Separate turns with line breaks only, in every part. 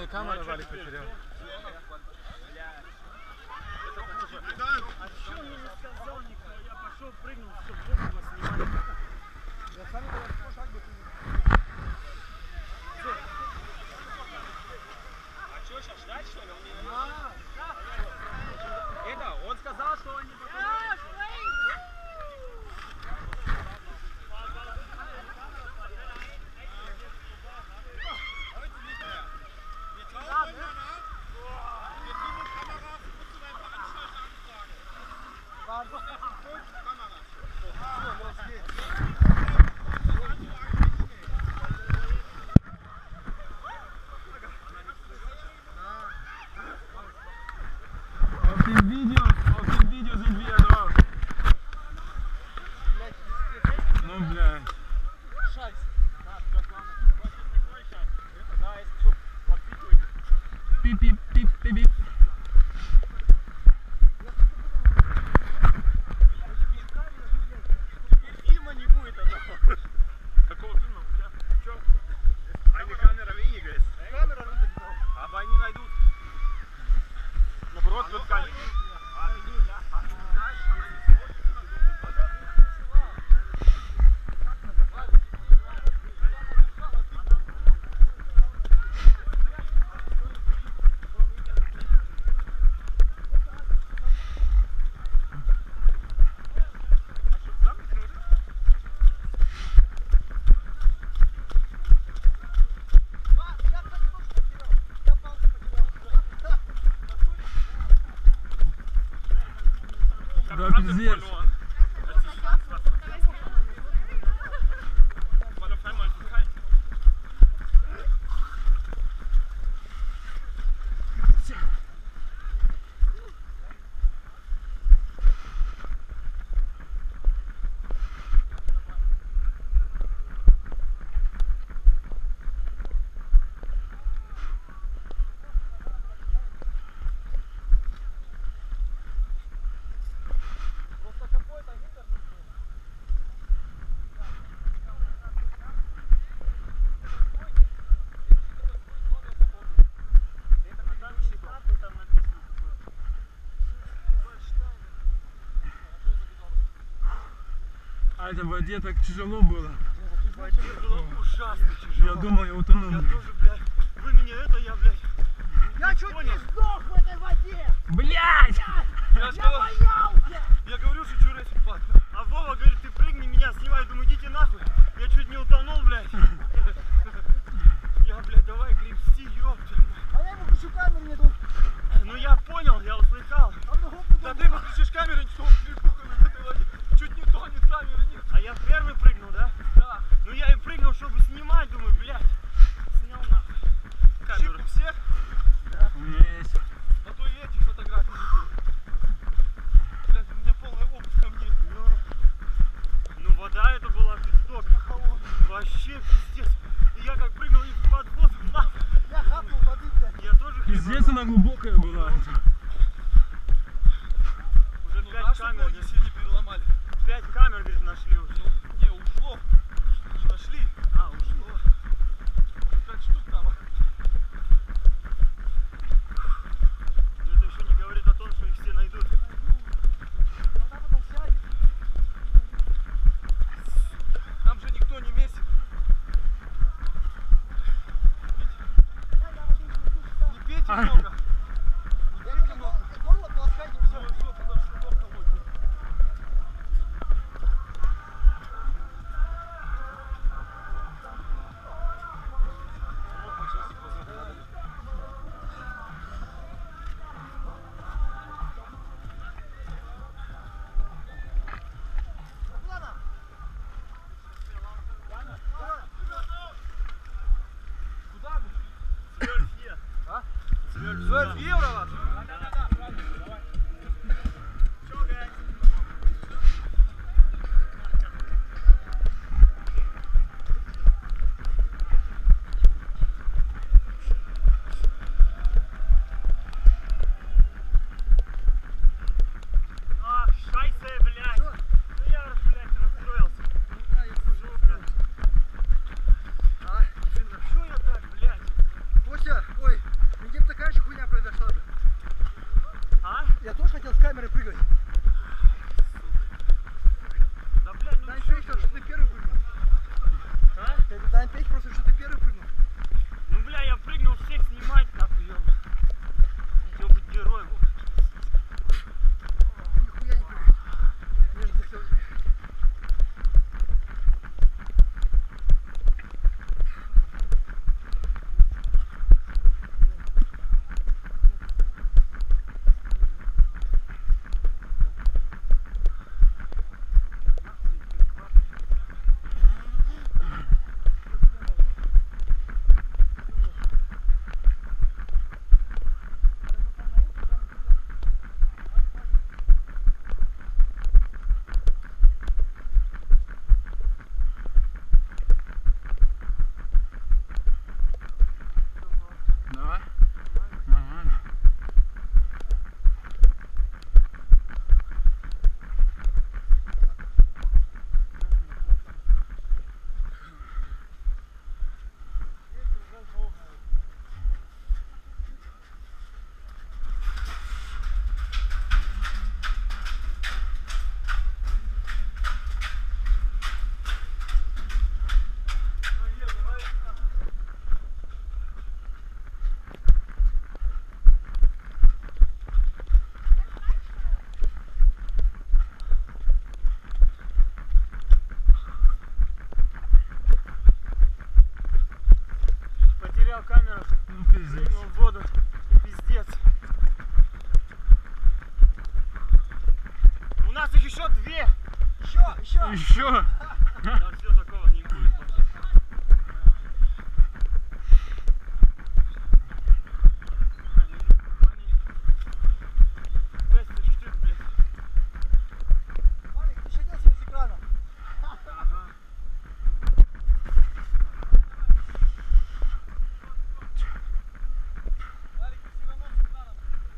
камера валит потерял.
А что мне не сказал никто? Я пошел, прыгнул, чтобы боком снимали.
Я сами говорю, шаг бы
А что, сейчас ждать, что ли? Он не... Это, он сказал, что он не попадает.
Видео sind wir drauf. Ну, блядь. Пип-пип-пип-пип.
Фильма не будет одного.
Какого фильма? У тебя? Чё?
Eine Kamera weniger ist. Камера runtergenommen. Aber они найдут.
Наоборот, вот камера. Да, пиздец. А это в воде так тяжело было.
В воде было ужасно тяжело.
Я думал, я утону.
Я тоже, блядь. Вы меня это, я, блядь.
Я чуть не сдох в этой воде!
Блядь!
Я боялся! Я говорю, что Jurassic Park. А Вова говорит, ты прыгни, меня снимай. Думаю, идите нахуй. Я чуть не утонул, блядь. Я, блядь, давай гребсти, ёпта.
А я ему кричу, камеру не тут.
Ну я понял, я услыхал.
Да ты выключишь камеру, что в этой воде. Чуть не тонет, камеры нет.
А я первый прыгнул, да?
Да.
Ну я и прыгнул, чтобы снимать, думаю, блядь. Снял нахуй. Камеру.
Чип у всех?
У меня есть.
А то и эти фотографии не было. Блядь, у меня полная обувь камней.
Ну вода это была пиздок. Вообще пиздец. И я как прыгнул из-под воды, нахуй.
Я хапнул воды, блядь.
Я тоже
Пиздец, она глубокая была.
уже
Ну
5
да, чтоб
камер.
ноги себе не переломали.
5 камер, говорит, нашли уже.
Ну, не, ушло. Не нашли.
А, ушло.
Ну 5 штук там.
Но это еще не говорит о том, что их все найдут.
Она потом сядет.
Там же никто не месит. Не пейте много. Не пейте много.
Горло полоскайте,
Все,
все.
все, потому что плохо будет.
Свёль все.
А?
Свёль камерах,
Ну пиздец.
прыгнул в воду и пиздец. У нас их еще две.
Еще!
Еще.
Да все, такого не будет.
Марик, ты щадил себе с экрана? Марик, ты все равно с экраном.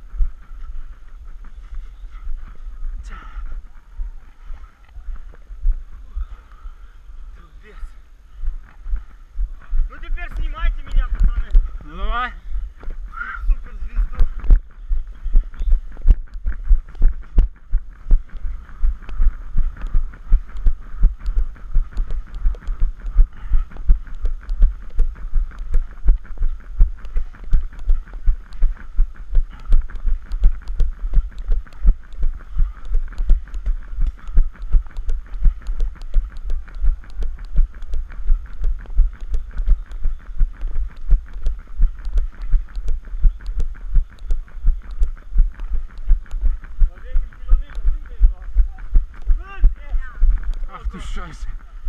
Ну теперь снимайте меня, пацаны.
Ну давай.
Суперзвезду.
Ах ты шайся.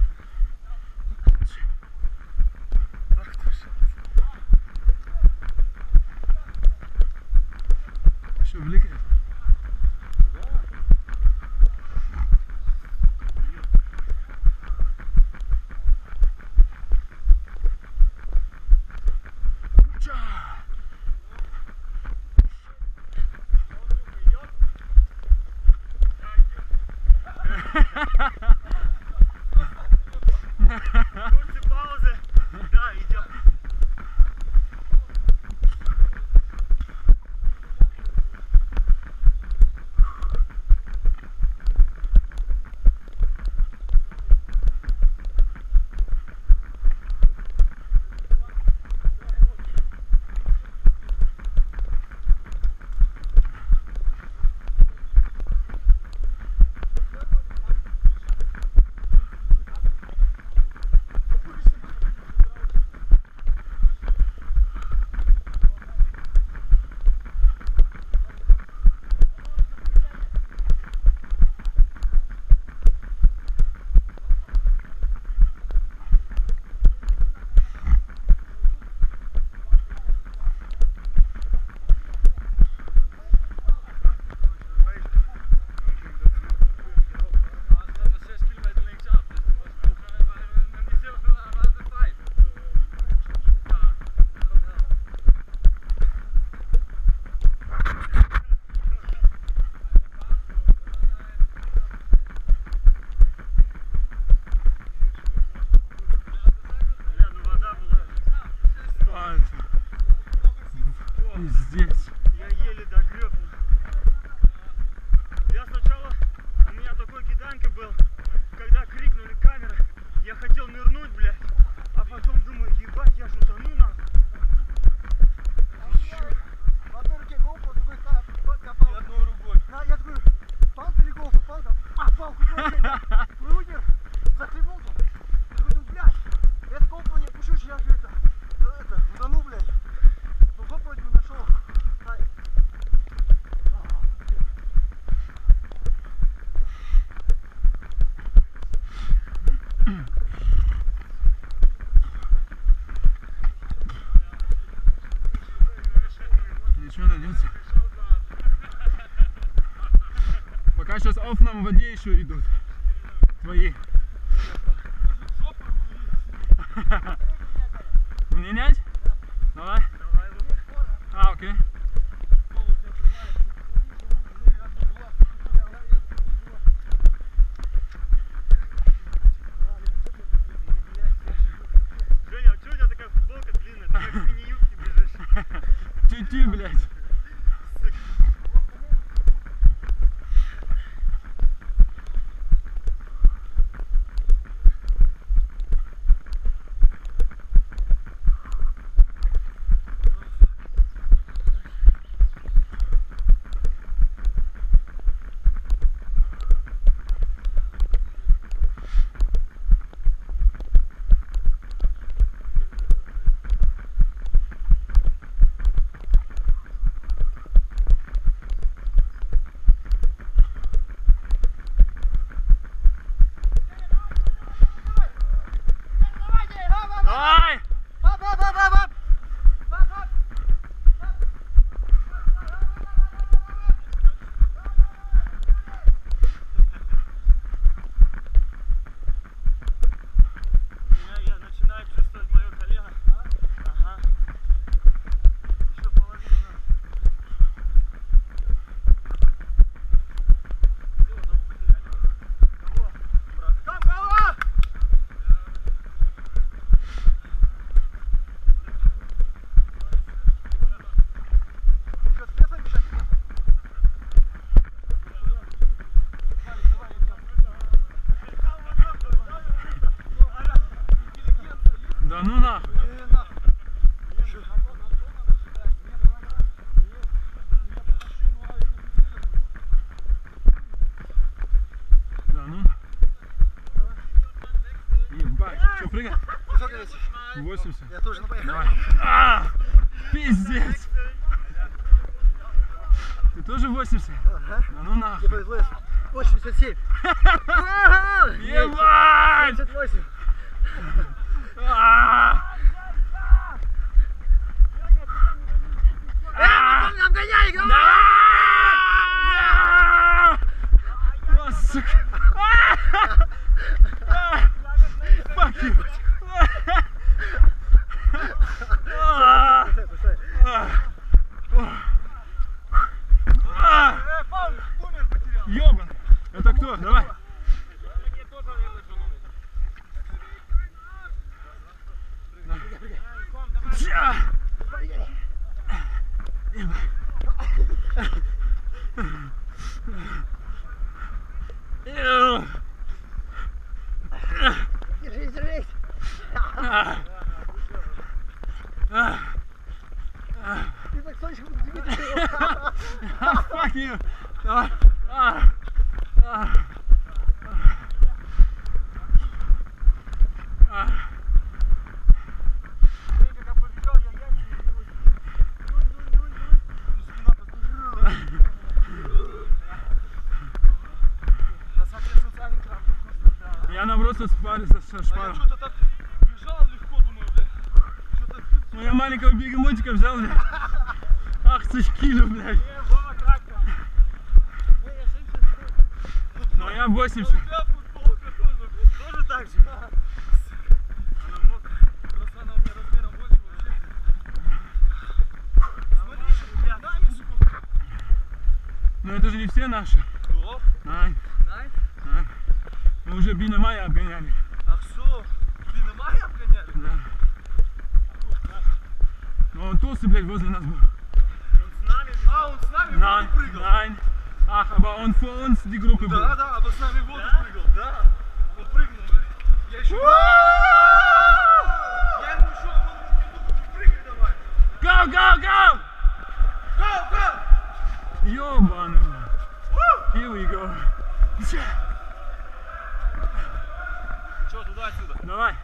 Что, вликает? Ча!
Курсы паузы. Да, идет. Бля, ну вода была.
А, пиздец.
Я еле догреб. Я сначала, у меня такой киданка был, когда крикнули камеры, я хотел нырнуть, блядь, а потом думаю, ебать, я ж утону нахуй.
В одной руке GoPro, в другой палка.
Одной рукой.
Я такой, палка или GoPro? Палка. А, палку бросил. Вынер, захлебнулся. Я говорю, блядь, это GoPro не отпущу, я же это, утону, блядь. Ну, GoPro вроде бы нашел. Ай.
Ничего дойдется. Пока сейчас офф-нам в воде еще идут. Твои. Менять? Давай. А, окей.
Женя, а что у тебя такая футболка длинная? Ты как в мини-юбке бежишь.
Тю-тю, блядь. Да ну нахуй. Да ну. Ебать, что, прыгай?
Сколько весишь?
80.
Я тоже, ну поехали.
Давай. А, пиздец. Ты тоже 80?
Ага.
Да ну нахуй.
Мне повезло, я 87.
Ебать!
78.
А! А!
Обгоняй,
Давай! О, сука! Fuck you! Ёбан! Это кто? Давай! Ча!
Держись, держись. Ты так слышишь,
Fuck you! Давай!
Когда побежал, я яйца не
Я наоборот со шпарой.
А я что-то так бежал легко, думаю, блядь. Что-то
Ну я маленького бегемотика взял, блядь. Ах ты ж кило, блядь.
Вова трактор.
Ну я 80.
у тебя футболка тоже, блядь.
Тоже так же.
Она мокрая. Просто она у меня размером больше вообще. Смотри, нами сколько.
Но это же не все наши.
Кто?
Найн.
Най?
Найн. Мы уже Бина Майя обгоняли.
А что? Динамай обгоняли?
Да. Но он толстый, блядь, возле нас был.
Он с нами бежал.
А, он с нами в
Nein,
воду прыгал?
nein. Ach, aber он vor uns die Gruppe
Да,
был.
да, а с нами в воду
Да?
прыгал. Да. Он прыгнул, блядь. Я еще... Я ему еще... Прыгай давай.
Go, go, go!
Go, go!
Ёбаный. Here we go.
Че, туда-отсюда?
Давай.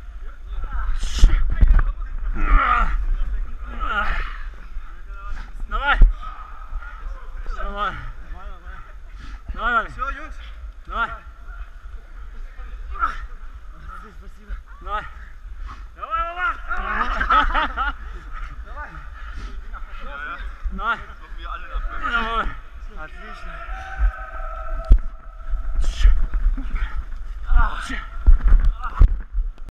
Давай. Давай. Давай.
Все, Юнкс?
Давай.
Спасибо.
Давай.
Давай, Вова!